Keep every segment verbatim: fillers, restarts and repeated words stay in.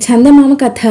చందమామ కథ.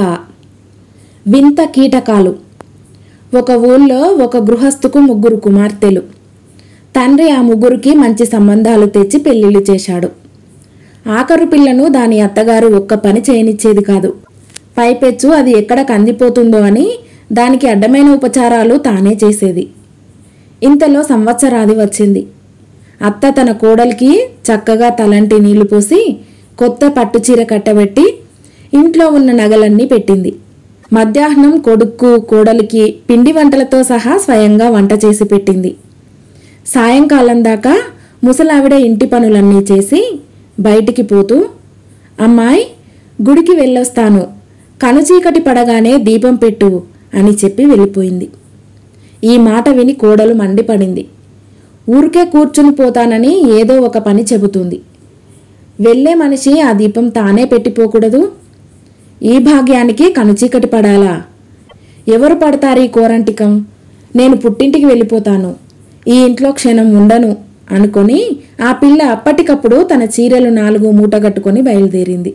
వింత కీటకాలు. ఒక ఊళ్ళో ఒక గృహస్థుకు ముగ్గురు కుమార్తెలు. తండ్రి ఆ ముగ్గురికి మంచి సంబంధాలు తెచ్చి పెళ్లిళ్ళు చేశాడు. ఆఖరు పిల్లను దాని అత్తగారు ఒక్క పని చేయనిచ్చేది కాదు. పైపెచ్చు అది ఎక్కడ కందిపోతుందో అని దానికి అడ్డమైన ఉపచారాలు తానే చేసేది. ఇంతలో సంవత్సరాది వచ్చింది. అత్త తన కోడలికి చక్కగా తలంటి నీళ్లు పోసి కొత్త పట్టుచీర కట్టబెట్టి ఇంట్లో ఉన్న నగలన్నీ పెట్టింది. మధ్యాహ్నం కొడుక్కు కోడలికి పిండి వంటలతో సహా స్వయంగా వంట చేసి పెట్టింది. సాయంకాలం దాకా ముసలావిడ ఇంటి పనులన్నీ చేసి బయటికి పోతూ, అమ్మాయి గుడికి వెళ్ళొస్తాను, కనుచీకటి పడగానే దీపం పెట్టు అని చెప్పి వెళ్ళిపోయింది. ఈ మాట విని కోడలు మండిపడింది. ఊరికే కూర్చుని పోతానని ఏదో ఒక పని చెబుతుంది. వెళ్ళే మనిషి ఆ దీపం తానే పెట్టిపోకూడదు? ఈ భాగ్యానికి కనుచీకటి పడాలా? ఎవరు పడతారు ఈ కోరంటికం? నేను పుట్టింటికి వెళ్ళిపోతాను, ఈ ఇంట్లో క్షణం ఉండను అనుకొని ఆ పిల్ల అప్పటికప్పుడు తన చీరలు నాలుగు మూటగట్టుకొని బయలుదేరింది.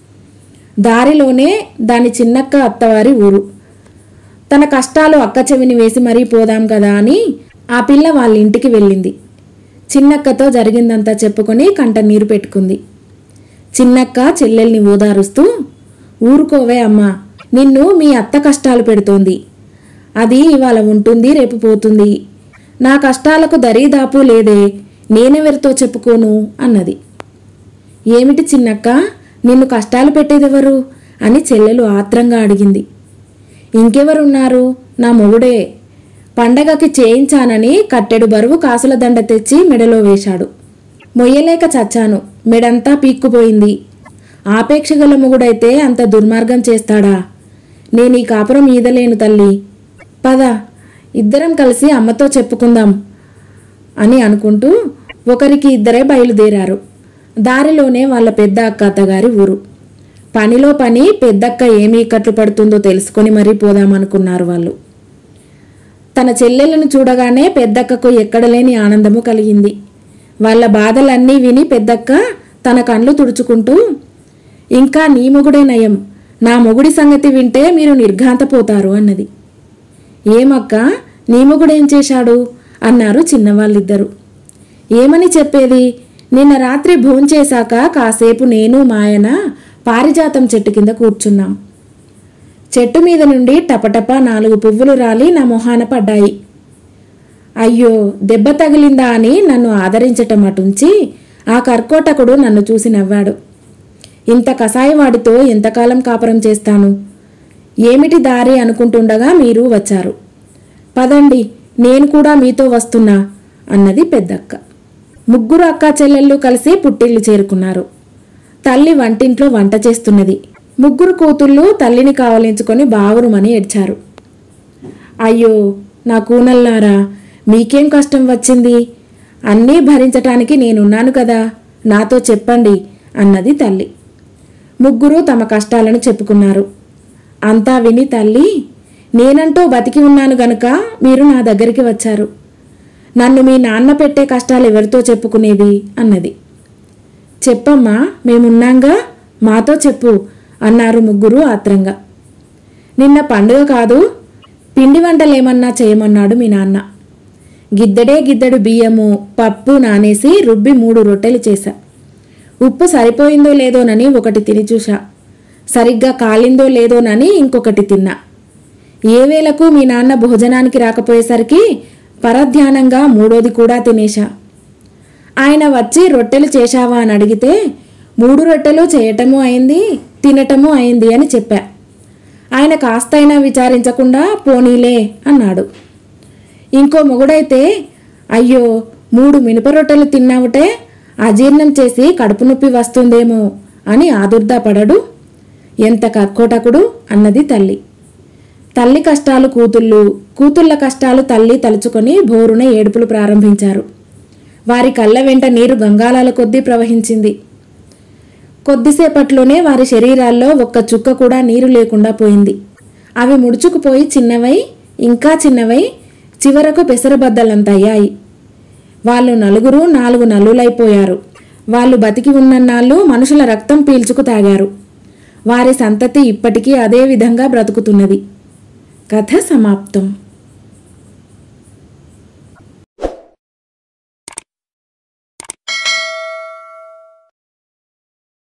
దారిలోనే దాని చిన్నక్క అత్తవారి ఊరు. తన కష్టాలు అక్క చెవిని వేసి మరీ పోదాం కదా అని ఆ పిల్ల వాళ్ళ ఇంటికి వెళ్ళింది. చిన్నక్కతో జరిగిందంతా చెప్పుకొని కంట నీరు పెట్టుకుంది. చిన్నక్క చెల్లెల్ని ఓదారుస్తూ, ఊరుకోవే అమ్మా, నిన్ను మీ అత్త కష్టాలు పెడుతోంది. అది ఇవాళ ఉంటుంది, రేపు పోతుంది. నా కష్టాలకు దరీదాపు లేదే, నేనెవరితో చెప్పుకోను అన్నది. ఏమిటి చిన్నక్క, నిన్ను కష్టాలు పెట్టేదెవరు అని చెల్లెలు ఆత్రంగా అడిగింది. ఇంకెవరున్నారు, నా మొగుడే. పండగకి చేయించానని కట్టెడు బరువు కాసుల దండ తెచ్చి మెడలో వేశాడు. మొయ్యలేక చచ్చాను, మెడంతా పీక్కుపోయింది. ఆపేక్ష గల మొగుడైతే అంత దుర్మార్గం చేస్తాడా? నేను ఈ కాపురం ఈదలేను తల్లి, పద ఇద్దరం కలిసి అమ్మతో చెప్పుకుందాం అని అనుకుంటూ ఒకరికి ఇద్దరే బయలుదేరారు. దారిలోనే వాళ్ళ పెద్ద అక్క అత్తగారి ఊరు. పనిలో పని పెద్దక్క ఏమీ కట్లు పడుతుందో తెలుసుకొని మరీ పోదామనుకున్నారు వాళ్ళు. తన చెల్లెలను చూడగానే పెద్దక్కకు ఎక్కడలేని ఆనందము కలిగింది. వాళ్ళ బాధలన్నీ విని పెద్దక్క తన కళ్ళు తుడుచుకుంటూ, ఇంకా నీ మొగుడే నయం, నా మొగుడి సంగతి వింటే మీరు నిర్ఘాంతపోతారు అన్నది. ఏమక్క, నీ మొగుడేం చేశాడు అన్నారు చిన్నవాళ్ళిద్దరూ. ఏమని చెప్పేది, నిన్న రాత్రి భోంచేశాక కాసేపు నేను మాయన పారిజాతం చెట్టు కింద కూర్చున్నాం. చెట్టు మీద నుండి టపటపా నాలుగు పువ్వులు రాలి నా మొహాన పడ్డాయి. అయ్యో దెబ్బ తగిలిందా అని నన్ను ఆదరించటం అటుంచి ఆ కర్కోటకుడు నన్ను చూసి నవ్వాడు. ఇంత కసాయివాడితో ఎంతకాలం కాపురం చేస్తాను, ఏమిటి దారి అనుకుంటుండగా మీరు వచ్చారు. పదండి, నేను కూడా మీతో వస్తున్నా అన్నది పెద్దక్క. ముగ్గురు అక్కా చెల్లెళ్ళు కలిసి పుట్టిల్లు చేరుకున్నారు. తల్లి వంటింట్లో వంట చేస్తున్నది. ముగ్గురు కూతుళ్ళు తల్లిని కావలించుకొని బావురుమని ఏడ్చారు. అయ్యో నా కూనల్లారా, మీకేం కష్టం వచ్చింది? అన్నీ భరించటానికి నేనున్నాను కదా, నాతో చెప్పండి అన్నది తల్లి. ముగ్గురు తమ కష్టాలను చెప్పుకున్నారు. అంతా విని తల్లి, నేనంటూ బతికి ఉన్నాను గనుక మీరు నా దగ్గరికి వచ్చారు. నన్ను మీ నాన్న పెట్టే కష్టాలు ఎవరితో చెప్పుకునేది అన్నది. చెప్పమ్మా, మేమున్నాంగా, మాతో చెప్పు అన్నారు ముగ్గురు ఆత్రంగా. నిన్న పండుగ కాదు, పిండి వంటలేమన్నా చేయమన్నాడు మీ నాన్న. గిద్దడే గిద్దడు బియ్యము పప్పు నానేసి రుబ్బి మూడు రొట్టెలు చేశా. ఉప్పు సరిపోయిందో లేదోనని ఒకటి తిని చూశా, సరిగ్గా కాలిందో లేదోనని ఇంకొకటి తిన్నా. ఏ వేళకు మీ నాన్న భోజనానికి రాకపోయేసరికి పరధ్యానంగా మూడోది కూడా తినేశా. ఆయన వచ్చి రొట్టెలు చేశావా అని అడిగితే మూడు రొట్టెలు చేయటము అయింది, తినటము అయింది అని చెప్పా. ఆయన కాస్తైనా విచారించకుండా పోనీలే అన్నాడు. ఇంకో మొగుడైతే, అయ్యో మూడు మినప రొట్టెలు తిన్నావుటే, అజీర్ణం చేసి కడుపు నొప్పి వస్తుందేమో అని ఆదుర్దాపడడు. ఎంత కర్కోటకుడు అన్నది తల్లి. తల్లి కష్టాలు కూతుళ్ళు, కూతుళ్ళ కష్టాలు తల్లి తలుచుకొని భోరున ఏడుపులు ప్రారంభించారు. వారి కళ్ళ వెంట నీరు గంగాలాల కొద్దీ ప్రవహించింది. కొద్దిసేపట్లోనే వారి శరీరాల్లో ఒక్క చుక్క కూడా నీరు లేకుండా పోయింది. అవి ముడుచుకుపోయి చిన్నవై ఇంకా చిన్నవై చివరకు పెసరబద్దలంతయ్యాయి. వాళ్ళు నలుగురు నాలుగు నల్లులైపోయారు. వాళ్ళు బతికి ఉన్నన్నాళ్ళు మనుషుల రక్తం పీల్చుకు తాగారు. వారి సంతతి ఇప్పటికీ అదే విధంగా బ్రతుకుతున్నది. కథ సమాప్తం.